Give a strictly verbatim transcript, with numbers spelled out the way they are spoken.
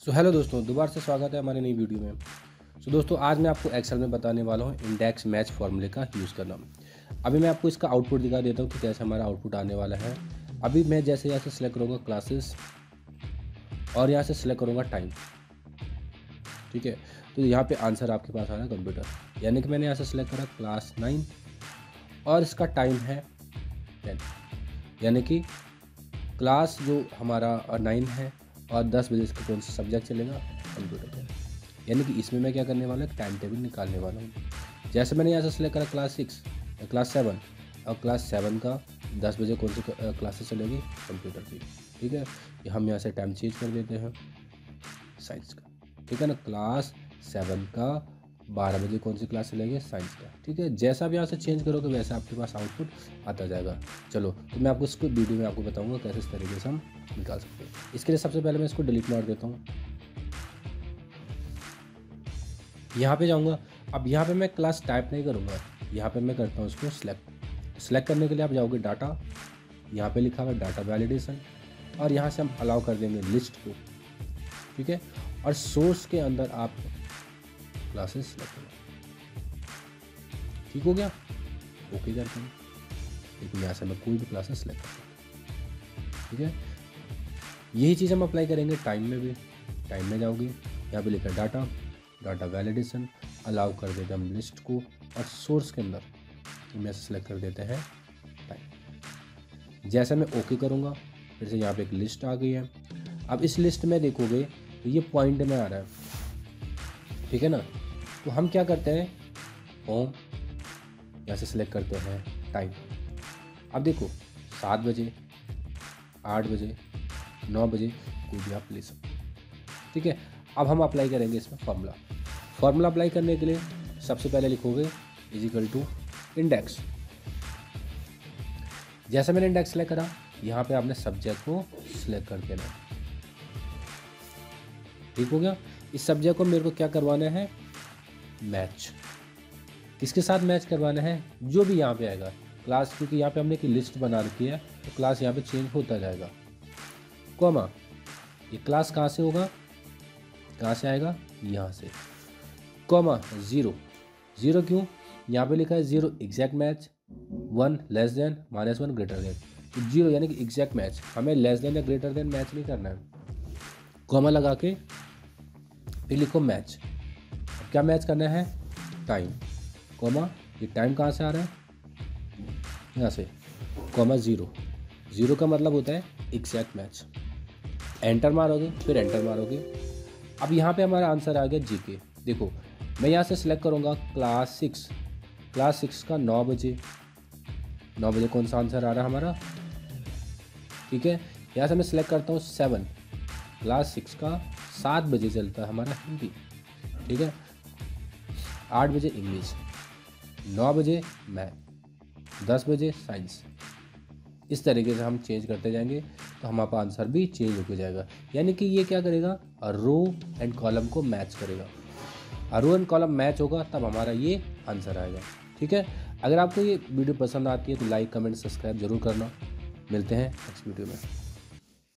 So hello दोस्तों, दोबारा से स्वागत है हमारी नई वीडियो में। सो so, दोस्तों आज मैं आपको एक्सेल में बताने वाला हूँ इंडेक्स मैच फार्मूले का यूज़ करना। अभी मैं आपको इसका आउटपुट दिखा देता हूँ कि कैसे हमारा आउटपुट आने वाला है। अभी मैं जैसे यहाँ से सिलेक्ट करूँगा क्लासेस और यहाँ से सिलेक्ट करूँगा टाइम, ठीक है। तो यहाँ पे आंसर आपके पास आ रहा है कंप्यूटर, यानी कि मैंने यहाँ से सिलेक्ट करा क्लास नाइन और इसका टाइम है टेन, यानी कि क्लास जो हमारा नाइन है और दस बजे इसका कौन सा सब्जेक्ट चलेगा, कंप्यूटर का। यानी कि इसमें मैं क्या करने वाला है, टाइम टेबल निकालने वाला हूँ। जैसे मैंने यहाँ से सिलेक्ट करा क्लास सिक्स या क्लास सेवन, और क्लास सेवन का दस बजे कौन सी क्लासेस चलेगी, कंप्यूटर की, ठीक है। ये हम यहाँ से टाइम चेंज कर देते हैं साइंस का, ठीक है ना। क्लास सेवन का बारह बजे कौन सी क्लास चलेगी, साइंस का, ठीक है। जैसा भी यहाँ से चेंज करोगे वैसा आपके पास आउटपुट आता जाएगा। चलो तो मैं आपको इसको वीडियो में आपको बताऊंगा कैसे इस तरीके से हम निकाल सकते हैं। इसके लिए सबसे पहले मैं इसको डिलीट मार देता हूँ। यहाँ पे जाऊँगा, अब यहाँ पे मैं क्लास टाइप नहीं करूँगा, यहाँ पे मैं करता हूँ इसको सिलेक्ट। सिलेक्ट करने के लिए आप जाओगे डाटा, यहाँ पे लिखा हुआ है डाटा वैलिडेशन, और यहाँ से हम अलाउ कर देंगे लिस्ट को, ठीक है। और सोर्स के अंदर आप क्लासेस सेलेक्ट करो, ठीक हो गया। ओके करते हैं, लेकिन यहाँ से मैं कोई भी क्लासेस सेलेक्ट कर सकता हूँ, ठीक है। यही चीज़ हम अप्लाई करेंगे टाइम में भी। टाइम में जाओगे, यहाँ पे लिखा डाटा, डाटा वैलिडेशन, अलाउ कर देते हैं हम लिस्ट को, और सोर्स के अंदर मैं सेलेक्ट कर देते हैं टाइम। जैसे मैं ओके करूँगा, फिर से यहाँ पे एक लिस्ट आ गई है। अब इस लिस्ट में देखोगे तो ये पॉइंट में आ रहा है, ठीक है ना। तो हम क्या करते हैं, होम, यहाँ से सिलेक्ट करते हैं टाइम। अब देखो सात बजे, आठ बजे, नौ बजे कोई भी आप ले सकते, ठीक है। अब हम अप्लाई करेंगे इसमें फार्मूला। फार्मूला अप्लाई करने के लिए सबसे पहले लिखोगे इज इक्वल टू इंडेक्स। जैसे मैंने इंडेक्स सेलेक्ट करा, यहाँ पे आपने सब्जेक्ट को सिलेक्ट कर देना, ठीक हो गया। इस सब्जेक्ट को मेरे को क्या करवाना है, मैच। किसके साथ मैच करवाना है, जो भी यहाँ पे आएगा क्लास, क्योंकि यहाँ पे हमने एक लिस्ट बना रखी है तो क्लास यहाँ पे चेंज होता जाएगा। कॉमा, ये क्लास कहाँ से होगा, कहाँ से आएगा, यहाँ से। कॉमा ज़ीरो, ज़ीरो क्यों, यहाँ पे लिखा है zero exact match, one less than, minus one greater than. तो जीरो यानी कि एग्जैक्ट मैच, हमें लेस देन या ग्रेटर देन मैच नहीं करना है। कॉमा लगा के फिर लिखो मैच। क्या मैच करना है, टाइम। कॉमा, ये टाइम कहाँ से आ रहा है, यहाँ से। कॉमा ज़ीरो, ज़ीरो का मतलब होता है एग्जैक्ट मैच। एंटर मारोगे, फिर एंटर मारोगे। अब यहाँ पे हमारा आंसर आ गया जीके। देखो मैं यहाँ से सिलेक्ट करूँगा क्लास सिक्स, क्लास सिक्स का नौ बजे, नौ बजे कौन सा आंसर आ रहा है हमारा, ठीक है। यहाँ से मैं सिलेक्ट करता हूँ सेवन, क्लास सिक्स का सात बजे चलता है हमारा हिंदी, ठीक है। आठ बजे इंग्लिश, नौ बजे मैथ, दस बजे साइंस। इस तरीके से हम चेंज करते जाएंगे तो हमारा आंसर भी चेंज होकर जाएगा। यानी कि ये क्या करेगा, रो एंड कॉलम को मैच करेगा। रो एंड कॉलम मैच होगा तब हमारा ये आंसर आएगा, ठीक है। अगर आपको ये वीडियो पसंद आती है तो लाइक, कमेंट, सब्सक्राइब जरूर करना। मिलते हैं नेक्स्ट वीडियो में।